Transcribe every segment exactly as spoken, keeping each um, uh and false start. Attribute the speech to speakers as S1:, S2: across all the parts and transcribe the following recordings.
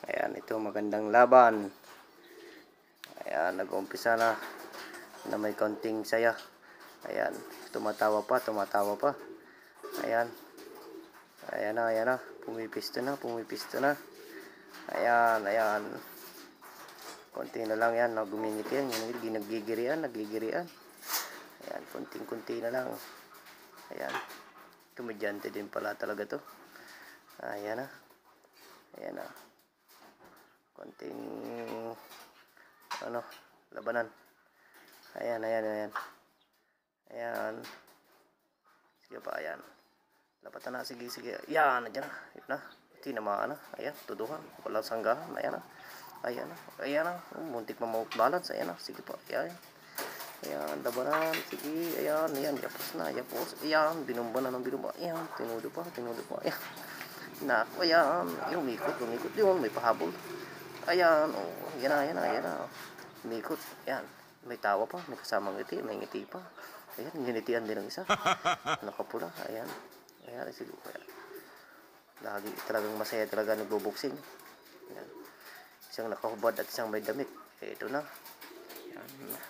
S1: Ayan, ito magandang laban. Ayan, nag-uumpisa na na may konting saya. Ayan, tumatawa pa, tumatawa pa. Ayan. Ayan na, ayan na. Pumipisto na, pumipisto na. Ayan, ayan. Konti na lang yan, nagumingit yan. Yung nagigirian, nagigirian. Ayan, konting-konti na lang. Ayan. Komedyante din pala talaga to. Ayan na. Ayan na. Konting ano, labanan. Ayan, ayan, ayan. Ayan. Sige pa, ayan. Lapatan na, sige, sige. Ayan, ayan na. Ayan na. Tinamaan na. Ayan, tuduhan. Walang sanggahan. Ayan na. Ayan na. Ayan na. Oh, muntik mamawak balance. Ayan na. Sige pa. Ayan. Ayan, labanan. Sige. Ayan, ayan. Yapos na. Yapos. Ayan. Binumba na ng binumba. Ayan. Tinudo pa. Tinudo pa. Ayan. Naku, ayan. Yung umikot. Umikot yun. May pahabol. Ayan. Oh, ayan na. Ayan na. Ayan na. Umikot. Ayan. May tawa pa. May kasamang ngiti. May ngiti pa. Ayan. Ginitian din ng isa. Nakapula. Ayan. Ayan. Sige. Ayan. Lagi talagang masaya talaga nagbo-boxing. Ayan. Isang nakahubad at isang may damit. Eh, ito na. Ayan.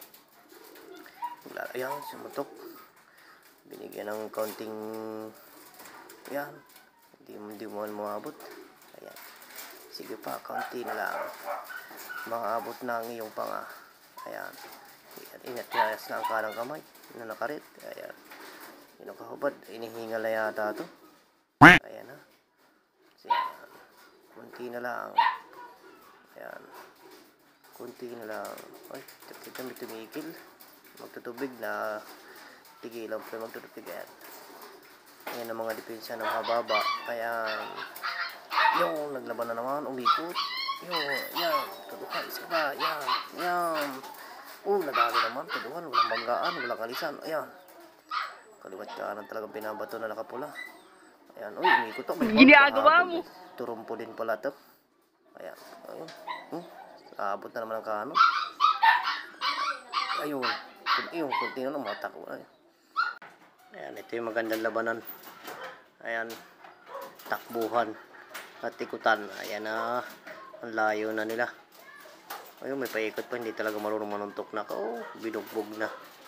S1: Ayan. Sumutok. Binigyan ng kaunting ayan. Hindi, hindi mo maabot. Ayan. Sige pa. Kaunti na lang. Makaabot na ang iyong panga. Ayan. Inat-inayas na ang kanang kamay. Na nakarit. Ayan. Yung nakahubad. Inihingal na yata ito. Ayan na. Ayan. Kunti na lang. Ayan. Kunti na lang. Ay, kita may tumikil. Magtutubig na tigilan pa magtutubig. Ayan. Ayan ang mga depensa ng mababa. Ayan. Yung naglaban na naman. Umikot. Yung. Ayan. Tudukan. Isa pa. Ayan. Ayan. Oh, nadali naman. Tudukan. Walang banggaan. Walang kalisan. Ayan. Kaliwat kanan talagang pinabato na nakapula. Ayan, uy, umikot ako. Ginagawa mo. Turumpo din pala ito. Ayan, ayun. Hmm? Abot na naman ang kano. Ayun. Ayun, kunti na lang mata ko. Ayan. Ayan, ito yung magandang labanan. Ayan, takbuhan at ikutan. Ayan na, ang layo na nila. Ayun, may paikot pa. Hindi talaga marunong manuntok na. Oh, binugbog na.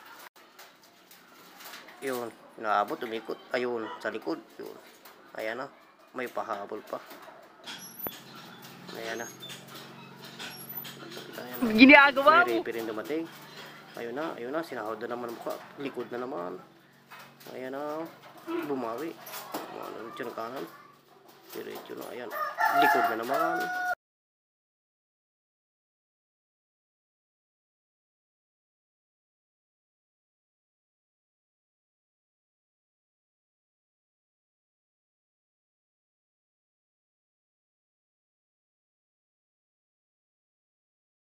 S1: Ayun, naabot, umikot. Ayun, sa likod. Ayun. Ayan na, may pahabol pa. Ayan na. Ginagawa mo. May referee rin dumating. Ayun na, ayun na, sinahod na naman mukha. Likod na naman. Ayan na, bumawi. Bumawi siya ng kanan. Diretso na, ayan. Likod na naman.